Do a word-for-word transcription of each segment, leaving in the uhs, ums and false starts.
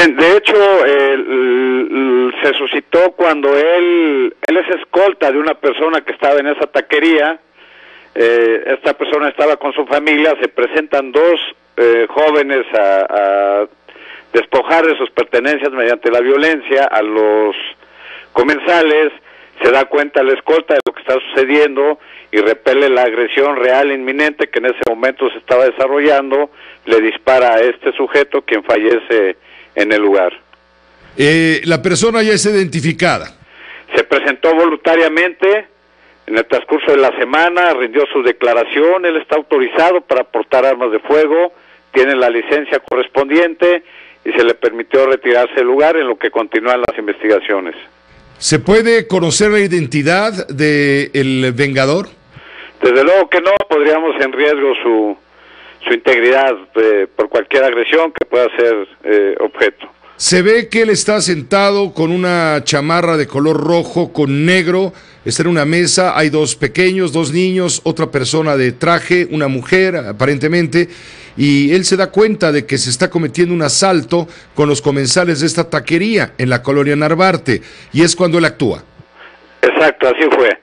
Bien, de hecho, el, se suscitó cuando él, él es escolta de una persona que estaba en esa taquería. Eh, esta persona estaba con su familia, se presentan dos eh, jóvenes a, a despojar de sus pertenencias mediante la violencia a los comensales. Se da cuenta el escolta de lo que está sucediendo y repele la agresión real e inminente que en ese momento se estaba desarrollando. Le dispara a este sujeto, quien fallece en el lugar. Eh, la persona ya es identificada. Se presentó voluntariamente en el transcurso de la semana, rindió su declaración. Él está autorizado para portar armas de fuego, tiene la licencia correspondiente y se le permitió retirarse del lugar, en lo que continúan las investigaciones. ¿Se puede conocer la identidad del vengador? Desde luego que no, podríamos en riesgo su, su integridad eh, por cualquier agresión que pueda ser eh, objeto. Se ve que él está sentado con una chamarra de color rojo con negro, está en una mesa, hay dos pequeños, dos niños, otra persona de traje, una mujer aparentemente, y él se da cuenta de que se está cometiendo un asalto con los comensales de esta taquería en la colonia Narvarte, y es cuando él actúa. Exacto, así fue.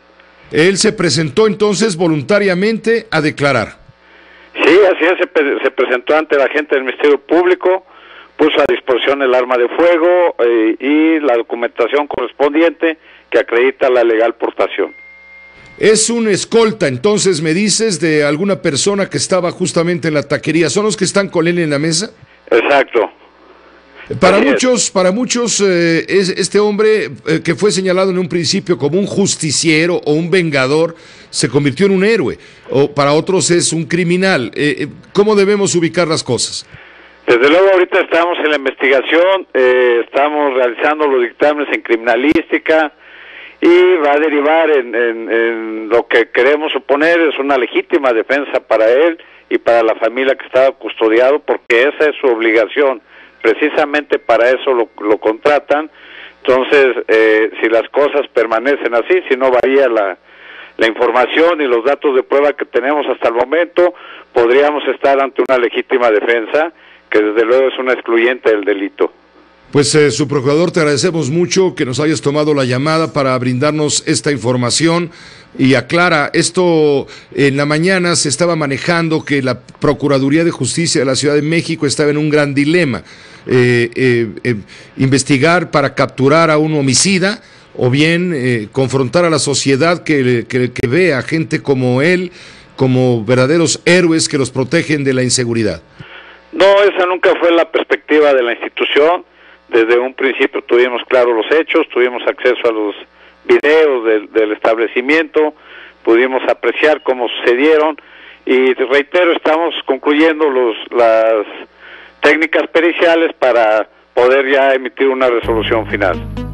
Él se presentó entonces voluntariamente a declarar. Sí, así es, se, se presentó ante la gente del Ministerio Público, puso a disposición el arma de fuego eh, y la documentación correspondiente que acredita la legal portación. Es un escolta, entonces, me dices, de alguna persona que estaba justamente en la taquería. ¿Son los que están con él en la mesa? Exacto. Para Así muchos, es. para muchos eh, es este hombre eh, que fue señalado en un principio como un justiciero o un vengador, se convirtió en un héroe, o para otros es un criminal. Eh, ¿Cómo debemos ubicar las cosas? Desde luego ahorita estamos en la investigación, eh, estamos realizando los dictámenes en criminalística y va a derivar en, en, en lo que queremos suponer es una legítima defensa para él y para la familia que estaba custodiado, porque esa es su obligación. Precisamente para eso lo, lo contratan. Entonces, eh, si las cosas permanecen así, si no varía la, la información y los datos de prueba que tenemos hasta el momento, podríamos estar ante una legítima defensa, que desde luego es una excluyente del delito. Pues eh, su procurador, te agradecemos mucho que nos hayas tomado la llamada para brindarnos esta información y aclara, esto en la mañana se estaba manejando que la Procuraduría de Justicia de la Ciudad de México estaba en un gran dilema, eh, eh, eh, investigar para capturar a un homicida o bien eh, confrontar a la sociedad que, que, que ve a gente como él como verdaderos héroes que los protegen de la inseguridad. No, esa nunca fue la perspectiva de la institución. Desde un principio tuvimos claros los hechos, tuvimos acceso a los videos del, del establecimiento, pudimos apreciar cómo sucedieron y reitero, estamos concluyendo los, las técnicas periciales para poder ya emitir una resolución final.